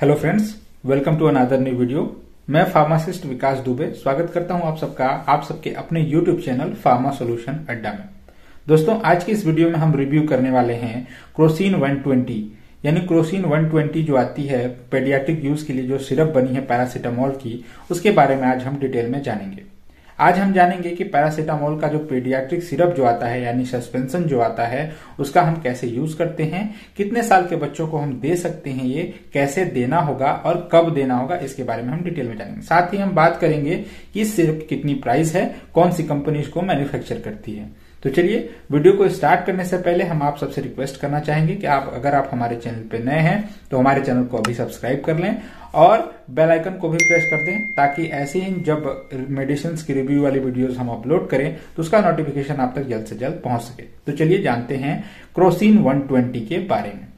Hello friends, welcome to another new video. मैं pharmacist Vikas Dubey स्वागत करता हूं आप सबके अपने यूट्यूब चैनल फार्मा सॉल्यूशन अड्डा में। दोस्तों, आज की इस वीडियो में हम रिव्यू करने वाले हैं क्रोसिन 120 यानी क्रोसिन 120 जो आती है पेडियाट्रिक यूज के लिए, जो सिरप बनी है पैरासीटामोल की, उसके बारे में आज हम डिटेल में जानेंगे। आज हम जानेंगे कि पैरासीटामोल का जो पेडियाट्रिक सिरप जो आता है यानी सस्पेंशन जो आता है उसका हम कैसे यूज करते हैं, कितने साल के बच्चों को हम दे सकते हैं, ये कैसे देना होगा और कब देना होगा, इसके बारे में हम डिटेल में जानेंगे। साथ ही हम बात करेंगे कि इस सिरप की कितनी प्राइस है, कौन सी कंपनी इसको मैन्युफैक्चर करती है। तो चलिए, वीडियो को स्टार्ट करने से पहले हम आप सबसे रिक्वेस्ट करना चाहेंगे कि अगर आप हमारे चैनल पे नए हैं तो हमारे चैनल को अभी सब्सक्राइब कर लें और बेल आइकन को भी प्रेस कर दें, ताकि ऐसे ही जब मेडिसिन की रिव्यू वाली वीडियोस हम अपलोड करें तो उसका नोटिफिकेशन आप तक जल्द से जल्द पहुंच सके। तो चलिए जानते हैं क्रोसिन 120 के बारे में।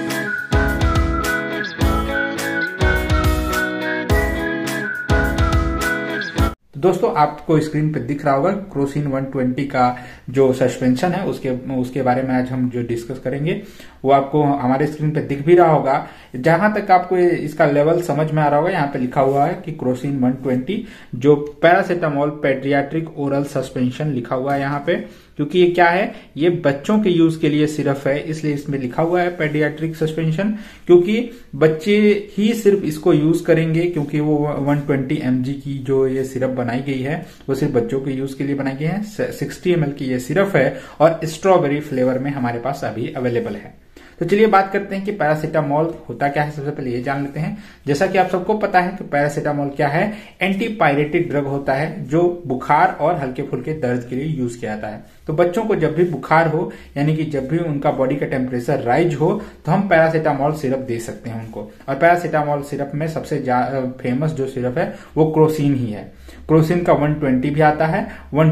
दोस्तों, आपको स्क्रीन पे दिख रहा होगा क्रोसिन 120 का जो सस्पेंशन है उसके बारे में आज हम जो डिस्कस करेंगे वो आपको हमारे स्क्रीन पे दिख भी रहा होगा। जहां तक आपको इसका लेवल समझ में आ रहा होगा, यहाँ पे लिखा हुआ है कि क्रोसिन 120 जो पैरासीटामोल पेडियाट्रिक ओरल सस्पेंशन लिखा हुआ है यहाँ पे, क्योंकि ये क्या है, ये बच्चों के यूज के लिए सिर्फ है, इसलिए इसमें लिखा हुआ है पेडियाट्रिक सस्पेंशन, क्योंकि बच्चे ही सिर्फ इसको यूज करेंगे, क्योंकि वो 120 mg की जो ये सिरप बनाई गई है वो सिर्फ बच्चों के यूज के लिए बनाई गई है। 60 ml की ये सिरप है और स्ट्रॉबेरी फ्लेवर में हमारे पास अभी अवेलेबल है। तो चलिए बात करते हैं कि पैरासीटामोल होता क्या है। सबसे पहले ये जान लेते हैं। जैसा कि आप सबको पता है कि पैरासीटामोल क्या है, एंटीपायरेटिक ड्रग होता है जो बुखार और हल्के फुल्के दर्द के लिए यूज किया जाता है। तो बच्चों को जब भी बुखार हो, यानी कि जब भी उनका बॉडी का टेम्परेचर राइज हो, तो हम पैरासीटामोल सिरप दे सकते हैं उनको। और पैरासीटामोल सिरप में सबसे फेमस जो सिरप है वो क्रोसिन ही है। क्रोसिन का 120 भी आता है,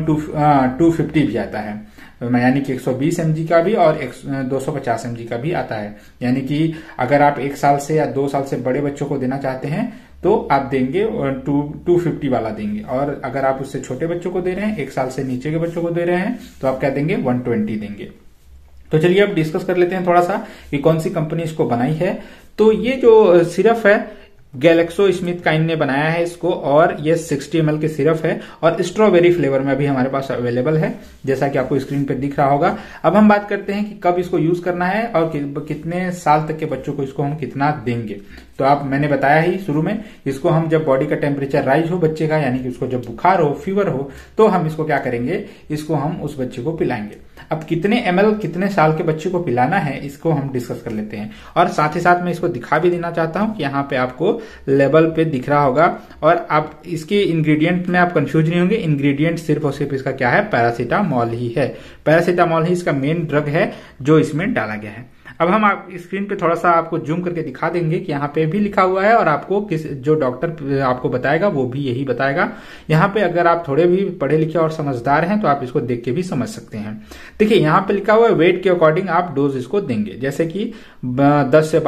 250 भी आता है, यानी कि 120 mg का भी और 250 mg का भी आता है। यानी कि अगर आप 1 साल से या 2 साल से बड़े बच्चों को देना चाहते हैं तो आप देंगे 250 वाला देंगे, और अगर आप उससे छोटे बच्चों को दे रहे हैं, 1 साल से नीचे के बच्चों को दे रहे हैं, तो आप क्या देंगे, 120 देंगे। तो चलिए अब डिस्कस कर लेते हैं थोड़ा सा कि कौन सी कंपनी इसको बनाई है। तो ये जो सिरप है गैलेक्सो स्मिथ काइन ने बनाया है इसको, और ये 60 ml के सिरप है और स्ट्रॉबेरी फ्लेवर में अभी हमारे पास अवेलेबल है, जैसा कि आपको स्क्रीन पे दिख रहा होगा। अब हम बात करते हैं कि कब इसको यूज करना है और कितने साल तक के बच्चों को इसको हम कितना देंगे। तो मैंने बताया ही शुरू में, इसको हम जब बॉडी का टेम्परेचर राइज हो बच्चे का, यानी कि उसको जब बुखार हो, फीवर हो, तो हम इसको क्या करेंगे, इसको हम उस बच्चे को पिलाएंगे। अब कितने ml कितने साल के बच्चे को पिलाना है इसको हम डिस्कस कर लेते हैं, और साथ ही साथ मैं इसको दिखा भी देना चाहता हूं कि यहाँ पे आपको लेवल पे दिख रहा होगा, और आप इसके इंग्रेडिएंट में आप कंफ्यूज नहीं होंगे। इंग्रेडिएंट सिर्फ और सिर्फ इसका क्या है, पैरासीटामोल ही है। पैरासीटामोल ही इसका मेन ड्रग है जो इसमें डाला गया है। अब हम स्क्रीन पे थोड़ा सा आपको जूम करके दिखा देंगे कि यहाँ पे भी लिखा हुआ है, और आपको जो डॉक्टर आपको बताएगा वो भी यही बताएगा। यहाँ पे अगर आप थोड़े भी पढ़े लिखे और समझदार हैं तो आप इसको देख के भी समझ सकते हैं। देखिए, यहाँ पे लिखा हुआ है वेट के अकॉर्डिंग आप डोज इसको देंगे। जैसे कि 10 से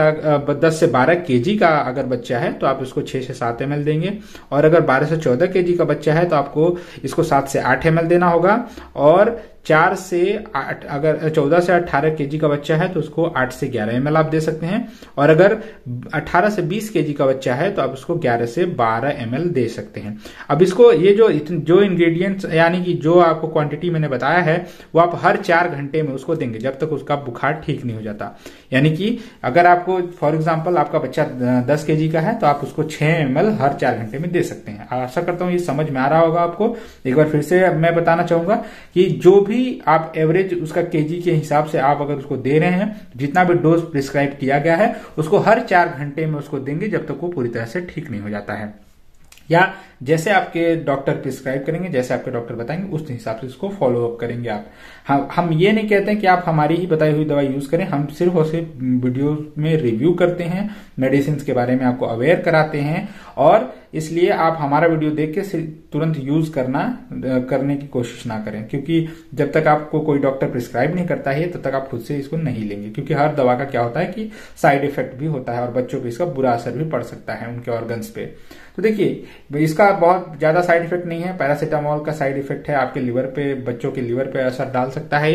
12 kg का अगर बच्चा है तो आप इसको 6 से 7 ml देंगे, और अगर 12 से 14 kg का बच्चा है तो आपको इसको 7 से 8 ml देना होगा, और 4 से 8 अगर 14 से 18 kg का बच्चा है तो उसको 8 से 11 ml आप दे सकते हैं, और अगर 18 से 20 kg का बच्चा है तो आप उसको 11 से 12 ml दे सकते हैं। अब इसको ये जो इंग्रेडिएंट्स यानी कि जो आपको क्वांटिटी मैंने बताया है वो आप हर 4 घंटे में उसको देंगे जब तक उसका बुखार ठीक नहीं हो जाता। यानी कि अगर आपको फॉर एग्जांपल आपका बच्चा 10 kg का है तो आप उसको 6 ml हर 4 घंटे में दे सकते हैं। आशा करता हूं ये समझ में आ रहा होगा आपको। एक बार फिर से मैं बताना चाहूंगा कि जो भी आप एवरेज उसका केजी के हिसाब से आप अगर उसको दे रहे हैं, जितना भी डोज प्रिस्क्राइब किया गया है उसको हर 4 घंटे में उसको देंगे जब तक वो पूरी तरह से ठीक नहीं हो जाता है, या जैसे आपके डॉक्टर प्रिस्क्राइब करेंगे, जैसे आपके डॉक्टर बताएंगे उस हिसाब से इसको फॉलो अप करेंगे आप। हम ये नहीं कहते हैं कि आप हमारी ही बताई हुई दवाई यूज करें, हम सिर्फ और सिर्फ वीडियो में रिव्यू करते हैं, मेडिसिन के बारे में आपको अवेयर कराते हैं, और इसलिए आप हमारा वीडियो देख के तुरंत यूज करने की कोशिश ना करें, क्योंकि जब तक आपको कोई डॉक्टर प्रिस्क्राइब नहीं करता है तब तक आप खुद से इसको नहीं लेंगे, क्योंकि हर दवा का क्या होता है कि साइड इफेक्ट भी होता है और बच्चों पे इसका बुरा असर भी पड़ सकता है उनके ऑर्गन्स पे। तो देखिए, इसका बहुत ज्यादा साइड इफेक्ट नहीं है। पैरासीटामोल का साइड इफेक्ट है आपके लिवर पे, बच्चों के लिवर पे असर डाल सकता है ये,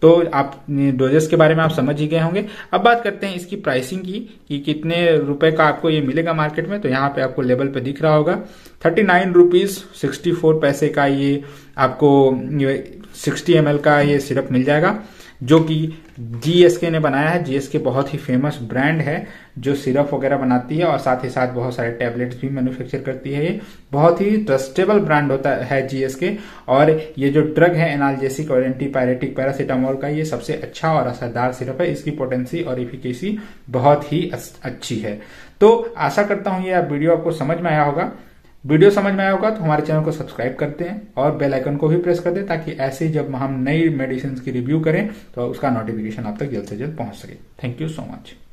तो आप डोजेस के बारे में आप समझ ही गए होंगे। अब बात करते हैं इसकी प्राइसिंग की कि कितने रुपए का आपको ये मिलेगा मार्केट में। तो यहाँ पे आपको लेबल पे दिख रहा होगा 39 रुपीज 64 पैसे का ये आपको 60 ml का ये सिरप मिल जाएगा, जो कि GSK ने बनाया है। GSK बहुत ही फेमस ब्रांड है जो सिरप वगैरह बनाती है और साथ ही साथ बहुत सारे टैबलेट्स भी मैन्युफैक्चर करती है। ये बहुत ही ट्रस्टेबल ब्रांड होता है GSK। और ये जो ड्रग है एनाल्जेसिक और एंटीपायरेटिक पैरासीटामोल का, ये सबसे अच्छा और असरदार सिरप है। इसकी पोटेंसी और इफिकेसी बहुत ही अच्छी है। तो आशा करता हूं ये वीडियो आपको समझ में आया होगा। वीडियो समझ में आया होगा तो हमारे चैनल को सब्सक्राइब करते हैं और बेल आइकन को भी प्रेस कर दें, ताकि ऐसे जब हम नई मेडिसिन की रिव्यू करें तो उसका नोटिफिकेशन आप तक जल्द से जल्द पहुंच सके। Thank you so much.